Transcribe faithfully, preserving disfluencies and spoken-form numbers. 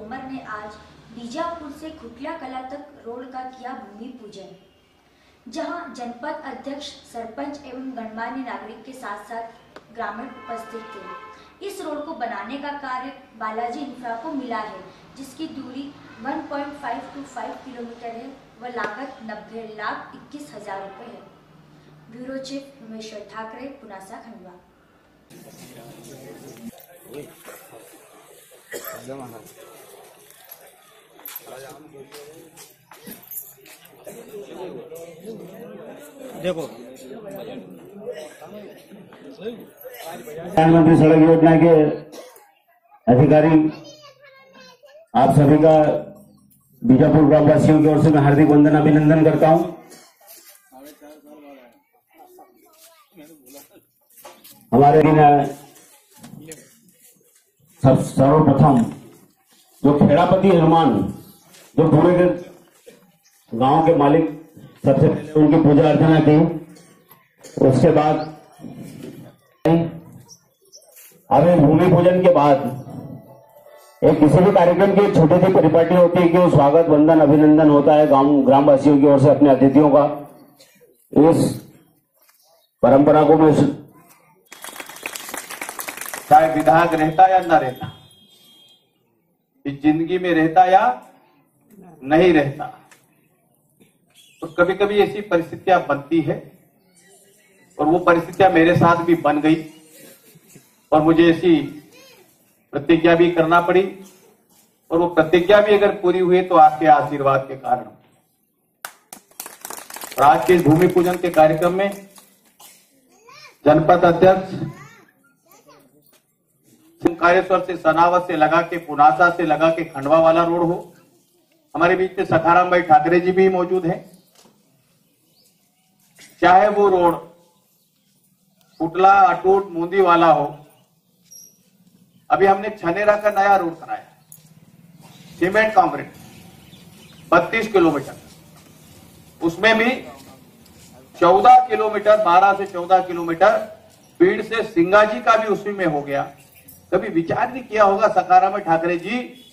तोमर ने आज बीजापुर से खुटला कला तक रोड का किया भूमि पूजन, जहां जनपद अध्यक्ष, सरपंच एवं गणमान्य नागरिक के साथ साथ ग्रामीण उपस्थित थे। इस रोड को बनाने का कार्य बालाजी इंफ्रा को मिला है, जिसकी दूरी एक पॉइंट पाँच टू पाँच किलोमीटर है व लागत नब्बे लाख इक्कीस हजार रुपए है। Bureau chief Umeshwar Thackeray, Punasa, Khandwa. देखो, प्रधानमंत्री सड़क योजना के अधिकारी आप सभी का बीजापुर ग्रामवासियों की ओर से मैं हार्दिक वंदन अभिनंदन करता हूं। हमारे दिन सब सर्वप्रथम जो खेड़ापति हनुमान, जो पूरे के गांव के मालिक, सबसे पहले उनकी पूजा अर्चना की। उसके बाद अभी भूमि पूजन के बाद एक किसी भी कार्यक्रम की छोटी सी परिपाटी होती है कि वो स्वागत, वंदन, अभिनंदन होता है गांव ग्रामवासियों की ओर से अपने अतिथियों का। इस परंपरा को मैं, चाहे विधायक रहता या न रहता, इस जिंदगी में रहता या नहीं रहता, तो कभी कभी ऐसी परिस्थितियां बनती है और वो परिस्थितियां मेरे साथ भी बन गई और मुझे ऐसी प्रतिज्ञा भी करना पड़ी और वो प्रतिज्ञा भी अगर पूरी हुई तो आपके आशीर्वाद के कारण। और आज के इस भूमि पूजन के कार्यक्रम में जनपद अध्यक्ष ओंकारेश्वर से, सनावत से लगा के, पुनासा से लगा के खंडवा वाला रोड हो, हमारे बीच में सखाराम भाई ठाकरे जी भी मौजूद हैं। चाहे वो रोड कुटला, अटूट, मूंदी वाला हो, अभी हमने छनेरा का नया रोड कराया, सीमेंट कंक्रीट बत्तीस किलोमीटर, उसमें भी चौदह किलोमीटर, बारह से चौदह किलोमीटर पीड़ से सिंगाजी का भी उसी में हो गया। कभी विचार नहीं किया होगा सखाराम ठाकरे जी